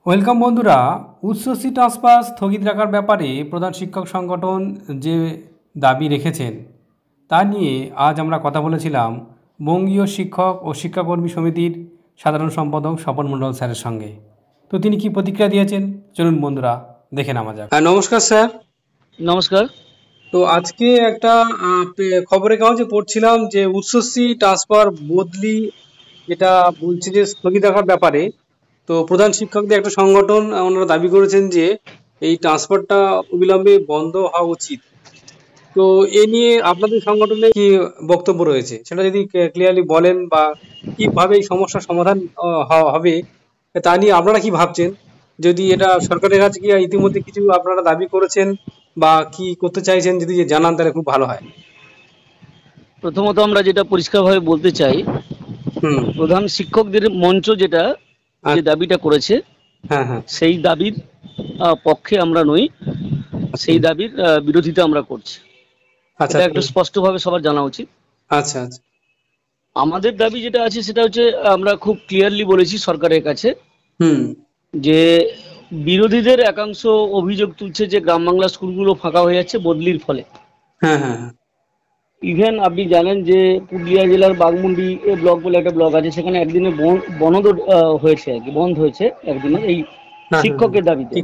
Welcome বন্ধুরা। উচ্চশিক্ষা transfer স্থগিত রাখার ব্যাপারে প্রধান শিক্ষক সংগঠন যে দাবি রেখেছেন তা নিয়ে আজ আমরা কথা বলেছিলাম বঙ্গীয় শিক্ষক ও শিক্ষাকর্মী সমিতির সাধারণ সম্পাদক স্বপন মণ্ডল স্যারের সঙ্গে। তো তিনি কি প্রতিক্রিয়া দিয়েছেন চলুন বন্ধুরা দেখে নেওয়া যাক। নমস্কার স্যার। নমস্কার। তো আজকে একটা খবরের কাগজে পড়ছিলাম যে উচ্চশিক্ষা ট্রান্সফার বদলি যেটা বলছে যে স্থগিত রাখার ব্যাপারে, তো প্রধান শিক্ষকদের একটা সংগঠন ওনারা দাবি করেছেন যে এই ট্রান্সফারটা অবিলম্বে বন্ধ হওয়া উচিত। তো এ নিয়ে আপনাদের সংগঠনে কি বক্তব্য রয়েছে সেটা যদি ক্লিয়ারলি বলেন, বা কিভাবে এই সমস্যার সমাধান হবে তা নিয়ে আপনারা কি ভাবছেন? যদি এটা সরকারের কাছে কি ইতিমধ্যে কিছু আপনারা দাবি করেছেন বা কি করতে চাইছেন যদি জানান তাহলে খুব ভালো হয়। প্রথমত আমরা যেটা পরিষ্কারভাবে বলতে চাই, প্রধান শিক্ষকদের মঞ্চ যেটা যে দাবিটা করেছে সেই দাবির পক্ষে আমরা নই, সেই দাবির বিরোধিতা আমরা করছি। আচ্ছা, একটু স্পষ্টভাবে সবার জানা উচিত। আচ্ছা আচ্ছা, আমাদের দাবি যেটা আছে সেটা হচ্ছে আমরা খুব ক্লিয়ারলি বলেছি সরকারের কাছে যে বিরোধীদের একাংশ অভিযোগ তুলছে যে গ্রাম বাংলা স্কুলগুলো ফাঁকা হয়ে যাচ্ছে বদলির ফলে। ইভেন আপনি জানেন যে পুরুলিয়া জেলার বাঘমুন্ডি ব্লক বলে একটা ব্লক আছে, সেখানে একদিনে বন্ধ হয়েছে আর কি, বন্ধ হয়েছে একদিনে এই শিক্ষকের দাবিতে।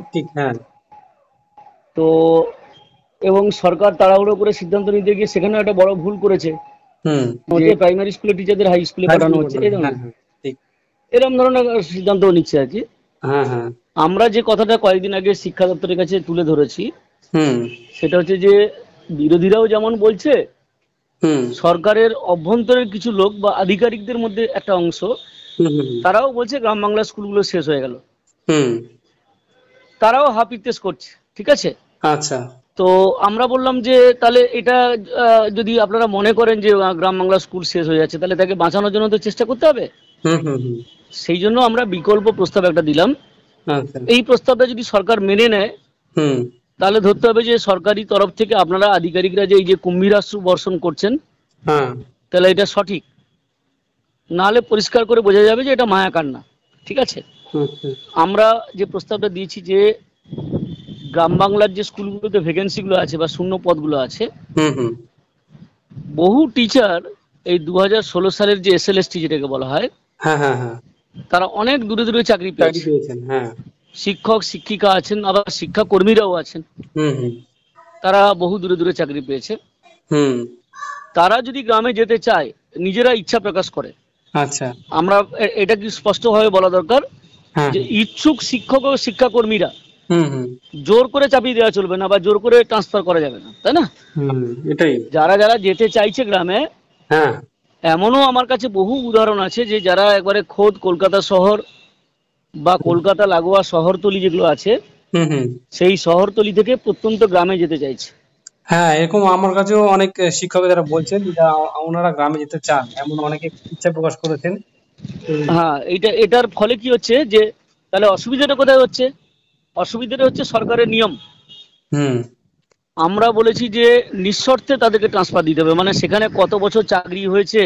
তো এবং সরকার তাড়াহুড়ো করে সিদ্ধান্ত নিতে গিয়ে সেখানে একটা বড় ভুল করেছে, যে প্রাইমারি স্কুলের টিচারদের হাই স্কুলে পাঠানো হচ্ছে, এরকম ধরনের সিদ্ধান্ত নিচ্ছে আর কি। আমরা যে কথাটা কয়েকদিন আগে শিক্ষা দপ্তরের কাছে তুলে ধরেছি সেটা হচ্ছে যে বিরোধীরাও যেমন বলছে, সরকারের অভ্যন্তরের কিছু লোক বা আধিকারিকদের মধ্যে একটা অংশ তারাও বলছে গ্রাম বাংলা স্কুলগুলো শেষ হয়ে গেল, তারাও হাপিত্যেস করছে। ঠিক আছে, আচ্ছা। তো আমরা বললাম যে তাহলে এটা যদি আপনারা মনে করেন যে গ্রাম বাংলা স্কুল শেষ হয়ে যাচ্ছে তাহলে তাকে বাঁচানোর জন্য তো চেষ্টা করতে হবে। সেই জন্য আমরা বিকল্প প্রস্তাব একটা দিলাম। এই প্রস্তাবটা যদি সরকার মেনে নেয় তাহলে ধরতে হবে যে সরকারি তরফ থেকে আপনারা আধিকারিকরা যে এই যে কুম্ভীরাশ্রু বর্ষণ করছেন তাহলে এটা সঠিক, নাহলে পরিষ্কার করে বোঝা যাবে যে এটা মায়াকান্না। ঠিক আছে, আমরা যে প্রস্তাবটা দিয়েছি যে গ্রাম বাংলার যে স্কুলগুলোতে ভ্যাকেন্সিগুলো আছে বা শূন্য পদগুলো আছে, বহু টিচার এই 2016 সালের যে SLST যেটাকে বলা হয়, তারা অনেক দূরে দূরে চাকরি পেয়েছেন। শিক্ষক শিক্ষিকা আছেন, আবার শিক্ষা কর্মীরাও আছেন, তারা বহু দূরে দূরে চাকরি পেয়েছে। তারা যদি গ্রামে যেতে চায় নিজেরা ইচ্ছা প্রকাশ করে, আচ্ছা, আমরা এটা কি স্পষ্টভাবে বলা দরকার যে ইচ্ছুক শিক্ষক ও শিক্ষা কর্মীরা, জোর করে চাপিয়ে দেওয়া চলবে না বা জোর করে ট্রান্সফার করা যাবে না, তাই না? এটাই, যারা যারা যেতে চাইছে গ্রামে, এমনও আমার কাছে বহু উদাহরণ আছে যে যারা একবারে খোদ কলকাতা শহর বা কলকাতা লাগোয়া শহরতলি যেগুলো আছে সেই শহরতলি থেকে প্রত্যন্ত গ্রামে যেতে চাইছে। এরকম আমার কাছেও অনেক শিক্ষক যারা বলছেন ওনারা গ্রামে যেতে চান, এমন অনেকে ইচ্ছা প্রকাশ করেছেন। এটার ফলে কি হচ্ছে যে তাহলে অসুবিধাটা কোথায় হচ্ছে? অসুবিধাটা হচ্ছে সরকারের নিয়ম। আমরা বলেছি যে নিঃশর্তে তাদেরকে ট্রান্সফার দিতে হবে, মানে সেখানে কত বছর চাকরি হয়েছে,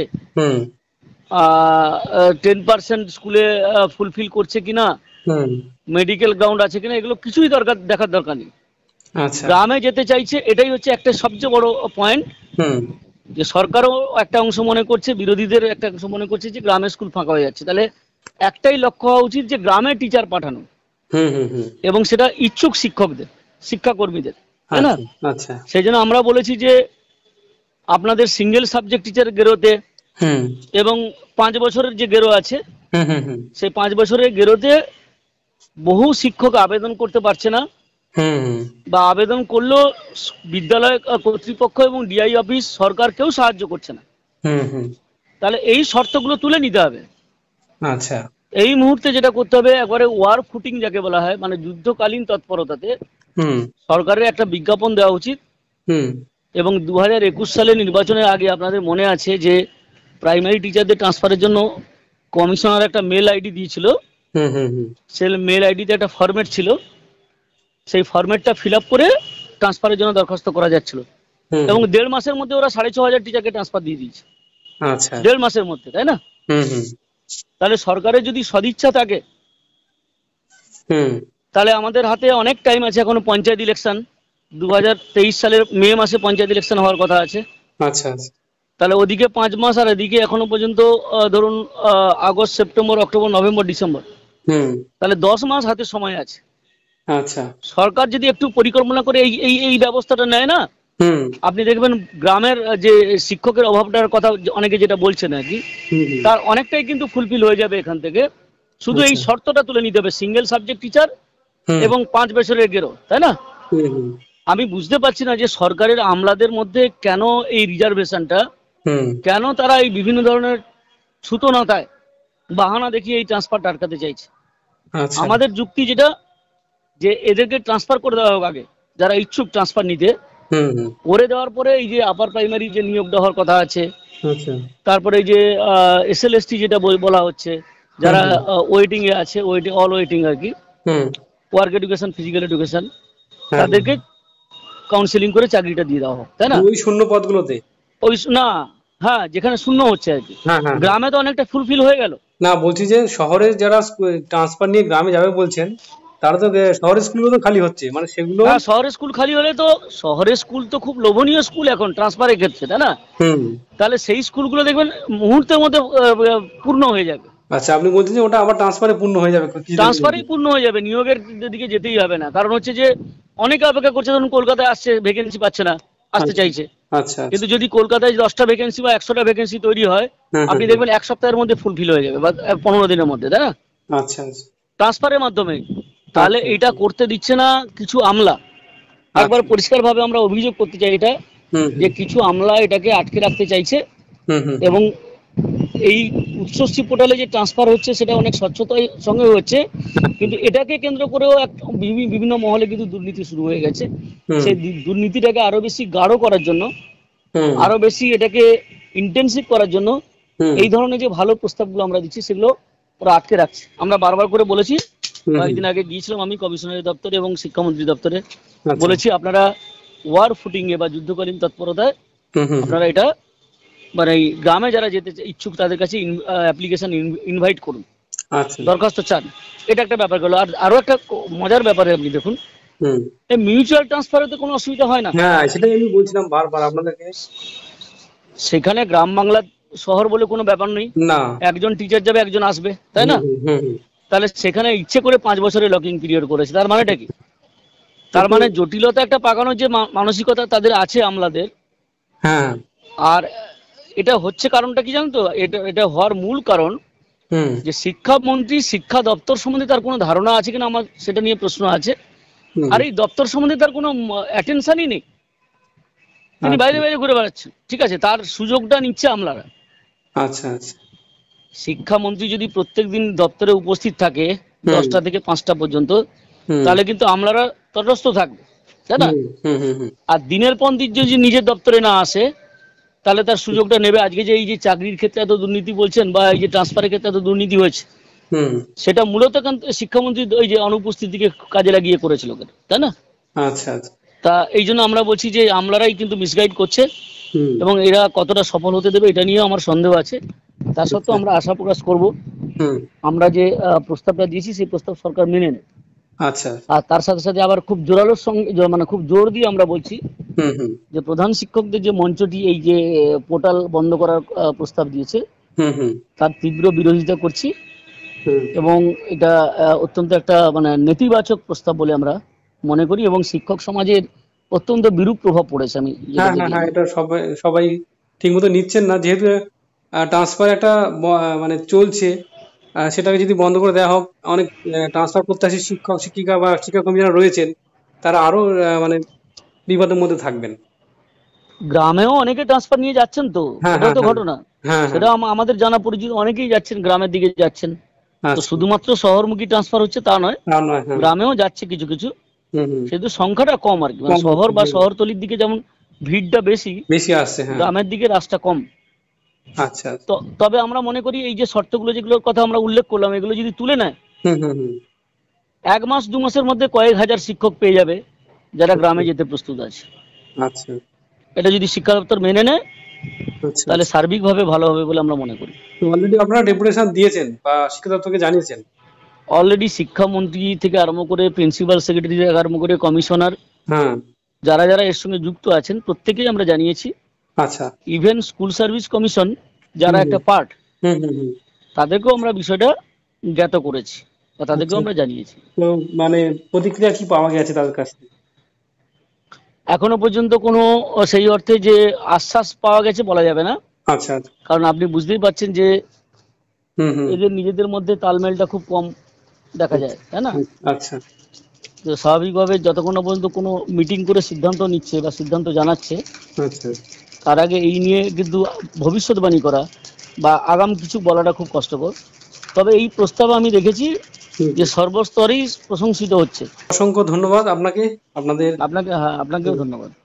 10% স্কুলে ফুলফিল করছে কিনা, মেডিকেল গ্রাউন্ড আছে কিনা, এগুলো কিছুই দেখার দরকার নেই। গ্রামে যেতে চাইছে, এটাই হচ্ছে একটা সবচেয়ে বড় পয়েন্ট, যে সরকারও একটা অংশ মনে করছে, বিরোধীদের একটা অংশ মনে করছে যে গ্রামের স্কুল ফাঁকা হয়ে যাচ্ছে। তাহলে একটাই লক্ষ্য হওয়া উচিত যে গ্রামে টিচার পাঠানো, এবং সেটা ইচ্ছুক শিক্ষকদের, শিক্ষাকর্মীদের, তাই না? সেই জন্য আমরা বলেছি যে আপনাদের সিঙ্গেল সাবজেক্ট টিচার গেরোতে এবং 5 বছরের যে গেরো আছে সেই 5 বছরের গেরোতে বহু শিক্ষক আবেদন করতে পারছে না, বা আবেদন করলেও বিদ্যালয় কর্তৃপক্ষ এবং ডিআই অফিস সরকার কেউ সাহায্য করছে না। তাহলে এই শর্তগুলো তুলে নিতে হবে। আচ্ছা, এই মুহূর্তে যেটা করতে হবে, একবারে ওয়ার ফুটিং যাকে বলা হয়, মানে যুদ্ধকালীন তৎপরতাতে সরকারের একটা বিজ্ঞাপন দেওয়া উচিত। এবং 2021 সালে নির্বাচনের আগে আপনাদের মনে আছে যে প্রাইমারি টিচারদের ট্রান্সফারের জন্য কমিশনার একটা মেল আইডি দিয়েছিল, সেই মেল আইডিতে একটা ফরম্যাট ছিল, সেই ফরম্যাটটা ফিল আপ করে ট্রান্সফারের জন্য দরখাস্ত করা যাচ্ছিল, এবং 1.5 মাসের মধ্যে ওরা 6,500 টিচারকে ট্রান্সফার দিয়ে দিয়েছে। 1.5 মাসের মধ্যে, তাই না? তাহলে সরকারের যদি সদিচ্ছা থাকে তাহলে আমাদের হাতে অনেক টাইম আছে, এখনো পঞ্চায়েত ইলেকশন 2023 সালের মে মাসে পঞ্চায়েত ইলেকশন হওয়ার কথা আছে। আচ্ছা, তাহলে ওদিকে 5 মাস আর এদিকে এখনো পর্যন্ত ধরুন August, September, October, November, December, তাহলে 10 মাস হাতে সময় আছে। আচ্ছা, সরকার যদি একটু পরিকল্পনা করে এই এই এই ব্যবস্থাটা নেয় না, আপনি দেখবেন গ্রামের যে শিক্ষকের অভাবটার কথা অনেকে যেটা বলছেন আর কি, তার অনেকটাই কিন্তু ফুলফিল হয়ে যাবে এখান থেকে। শুধু এই শর্তটা তুলে নিতে হবে, সিঙ্গেল সাবজেক্ট টিচার এবং 5 বছরের গেরো, তাই না? আমি বুঝতে পারছি না যে সরকারের আমলাদের মধ্যে কেন এই রিজার্ভেশনটা, কেন তারা এই বিভিন্ন ধরনের ছুতোনাতায় বাহানা দেখিয়ে এই ট্রান্সফারটা আটকাতে চাইছে। আমাদের যুক্তি যেটা, যে এদেরকে ট্রান্সফার করে দেওয়া হোক আগে, যারা ইচ্ছুক ট্রান্সফার নিতে, করে দেওয়ার পরে এই যে আপার প্রাইমারি যে নিয়োগটা হওয়ার কথা আছে, তারপরে এই যে SLST যেটা বলা হচ্ছে, যারা ওয়েটিং এ আছে, অল ওয়েটিং আর কি, ওয়ার্ক এডুকেশন, ফিজিক্যাল এডুকেশন, তাদেরকে কাউন্সিলিং করে চাকরিটা দিয়ে দেওয়া হোক, তাই না? ওই শূন্য পদগুলোতে, ওই না, হ্যাঁ, যেখানে শূন্য হচ্ছে আর কি। গ্রামে তো অনেকটা ফুলফিল হয়ে গেল। না, বলছি যে শহরে যারা ট্রান্সফার নিয়ে গ্রামে যাবে বলছেন, তারা তো শহরের স্কুলগুলো তো খালি হচ্ছে, মানে সেগুলো। হ্যাঁ, শহরের স্কুল খালি হলে তো, শহরের স্কুল তো খুব লোভনীয় স্কুল এখন ট্রান্সফারের ক্ষেত্রে, তাই না? তাহলে সেই স্কুলগুলো দেখবেন মুহূর্তের মধ্যে পূর্ণ হয়ে যাবে। আচ্ছা, আপনি বলছেন যে ওটা আবার ট্রান্সফারে পূর্ণ হয়ে যাবে? ট্রান্সফারেই পূর্ণ হয়ে যাবে, নিয়োগের দিকে যেতেই হবে না। কারণ হচ্ছে যে অনেকে অপেক্ষা করছে, ধরুন কলকাতায় আসছে, ভ্যাকেন্সি পাচ্ছে না, আসতে চাইছে। আচ্ছা, কিন্তু যদি কলকাতায় 10টা ভ্যাকেন্সি বা 100টা ভ্যাকেন্সি তৈরি হয়, আপনি দেখবেন 1 সপ্তাহের মধ্যে ফুলফিল হয়ে যাবে বা 15 দিনের মধ্যে, তাই না? আচ্ছা, ট্রান্সফারের মাধ্যমে। তাহলে এটা করতে দিচ্ছে না কিছু আমলা। একবার পরিষ্কার ভাবে আমরা অভিযোগ করতে চাই এটা, যে কিছু আমলা এটাকে আটকে রাখতে চাইছে। এবং এই উচ্চশ্রী পোর্টালে যে ট্রান্সফার হচ্ছে সেটা অনেক স্বচ্ছতার সঙ্গে হচ্ছে, কিন্তু এটাকে কেন্দ্র করেও বিভিন্ন মহলে কিন্তু দুর্নীতি শুরু হয়ে গেছে। সেই দুর্নীতিটাকে আরো বেশি গাঢ় করার জন্য, আরো বেশি এটাকে ইন্টেন্সিভ করার জন্য এই ধরনের যে ভালো প্রস্তাবগুলো আমরা দিচ্ছি সেগুলো ওরা আটকে রাখছে। আমরা বারবার করে বলেছি, কয়েকদিন আগে গিয়েছিলাম আমি কমিশনারের দপ্তরে এবং শিক্ষামন্ত্রী দপ্তরে, বলেছি আপনারা ওয়ার ফুটিং এ বা যুদ্ধকালীন তৎপরতায় আপনারা এটা, মানে এই গ্রামে যারা যেতে ইচ্ছুক তাদের কাছে অ্যাপ্লিকেশন ইনভাইট করুন, দরখাস্ত চান। এটা একটা ব্যাপার গেল। আর আরো একটা মজার ব্যাপারে আপনি দেখুন, এই মিউচুয়াল ট্রান্সফারে তো কোনো অসুবিধা হয় না। হ্যাঁ, সেটাই আমি বলছিলাম বারবার আপনাদেরকে। সেখানে গ্রাম বাংলা শহর বলে কোনো ব্যাপার নেই, না, একজন টিচার যাবে, একজন আসবে, তাই না? তাহলে সেখানে ইচ্ছে করে 5 বছরের লকিং পিরিয়ড করেছে। তার মানেটা কি? তার মানে জটিলতা একটা পাকানোর যে মানসিকতা তাদের আছে আমলাদের। হ্যাঁ, আর এটা হচ্ছে কারণটা কি জানো তো? এটা হওয়ার মূল কারণ যে শিক্ষামন্ত্রী শিক্ষা দপ্তর সম্বন্ধে তার কোনো ধারণা আছে কিনা, আমার সেটা নিয়ে প্রশ্ন আছে। আর এই দপ্তর সম্বন্ধে তার কোনো অ্যাটেনশনই নেই, তিনি বাইরে বাইরে ঘুরে বেড়াচ্ছেন। ঠিক আছে, তার সুযোগটা নিচ্ছে আমলারা। আচ্ছা, শিক্ষামন্ত্রী যদি প্রত্যেকদিন দপ্তরে উপস্থিত থাকে 10টা থেকে 5টা পর্যন্ত, তাহলে কিন্তু আমলারা তটস্থ থাকবে, তাই না? আর দিনের পর দিন যদি নিজের দপ্তরে না আসে, তাহলে তার সুযোগটা নেবে। আজকে যে এই যে চাকরির ক্ষেত্রে এত দুর্নীতি বলছেন, বা এই যে ট্রান্সফারের ক্ষেত্রে এত দুর্নীতি হয়েছে, সেটা মূলত শিক্ষামন্ত্রী ওই যে অনুপস্থিতিকে কাজে লাগিয়ে করেছিল, তাই না? আচ্ছা, তা এই জন্য আমরা বলছি যে আমলারাই কিন্তু মিসগাইড করছে, এবং এরা কতটা সফল হতে দেবে এটা নিয়েও আমার সন্দেহ আছে। তা সত্ত্বেও আমরা আশা প্রকাশ করব আমরা যে প্রস্তাবটা দিয়েছি সেই প্রস্তাব সরকার মেনে নেয়। আচ্ছা, আর তার সাথে সাথে আবার খুব জোরালোর সঙ্গে, মানে খুব জোর দিয়ে আমরা বলছি যে প্রধান শিক্ষকদের যে মঞ্চটি এই যে পোর্টাল বন্ধ করার প্রস্তাব দিয়েছে, তার তীব্র বিরোধিতা করছি। এবং এটা অত্যন্ত একটা মানে নেতিবাচক প্রস্তাব বলে আমরা মনে করি, এবং শিক্ষক সমাজের অত্যন্ত বিরূপ প্রভাব পড়েছে। আমি এটা সবাই ঠিকমতো নিচ্ছেন না, যেহেতু ট্রান্সফার একটা মানে চলছে, সেটাকে যদি বন্ধ করে দেওয়া হোক, অনেক ট্রান্সফার প্রত্যাশী শিক্ষক শিক্ষিকা বা শিক্ষাকর্মী যারা রয়েছেন তারা আরো মানে বিপদের মধ্যে থাকবেন। গ্রামেও অনেকে ট্রান্সফার নিয়ে যাচ্ছেন, তো এটাও তো ঘটনা। সেটা আমাদের জানা পরিচিত অনেকেই যাচ্ছেন, গ্রামের দিকে যাচ্ছেন। তো শুধুমাত্র শহরমুখী ট্রান্সফার হচ্ছে তা নয়, গ্রামেও যাচ্ছে কিছু কিছু, শুধু সংখ্যাটা কম আর কি। শহর বা শহরতলির দিকে যেমন ভিড়টা বেশি আসছে, গ্রামের দিকে রাস্তা কম। আচ্ছা, তবে আমরা মনে করি এই যে শর্তগুলো যেগুলোর কথা আমরা উল্লেখ করলাম, এগুলো যদি তুলে নেয়, 1 মাস 2 মাসের মধ্যে কয়েক হাজার শিক্ষক পেয়ে যাবে যারা গ্রামে যেতে প্রস্তুত আছে। আচ্ছা, এটা যদি শিক্ষা দপ্তর মেনে নেয় তাহলে সার্বিকভাবে ভালো হবে বলে আমরা মনে করি। অলরেডি আপনারা ডেপুটেশন দিয়েছেন বা শিক্ষা দপ্তরকে জানিয়েছেন? অলরেডি শিক্ষামন্ত্রী থেকে আরম্ভ করে প্রিন্সিপাল সেক্রেটারি থেকে আরম্ভ করে কমিশনার, যারা যারা এর সঙ্গে যুক্ত আছেন প্রত্যেকেই আমরা জানিয়েছি। আচ্ছা, ইভেন স্কুল সার্ভিস কমিশন যারা একটা পার্ট, তাদেরকেও আমরা বিষয়টা জ্ঞাত করেছি বা তাদেরকেও আমরা জানিয়েছি। তো মানে প্রতিক্রিয়া কি পাওয়া গেছে তাদের কাছ থেকে? এখনো পর্যন্ত কোনো সেই অর্থে যে আশ্বাস পাওয়া গেছে বলা যাবে না। আচ্ছা, কারণ আপনি বুঝতেই পারছেন যে এদের নিজেদের মধ্যে তালমেলটা খুব কম দেখা যায়, তাই না? আচ্ছা, তো স্বাভাবিকভাবে যতক্ষণ পর্যন্ত কোনো মিটিং করে সিদ্ধান্ত নিচ্ছে বা সিদ্ধান্ত জানাচ্ছে, তার আগে এই নিয়ে কিন্তু ভবিষ্যৎবাণী করা বা আগাম কিছু বলাটা খুব কষ্টকর। তবে এই প্রস্তাব আমি দেখেছি যে সর্বস্তরেই প্রশংসিত হচ্ছে। অসংখ্য ধন্যবাদ আপনাকে। আপনাকেও ধন্যবাদ।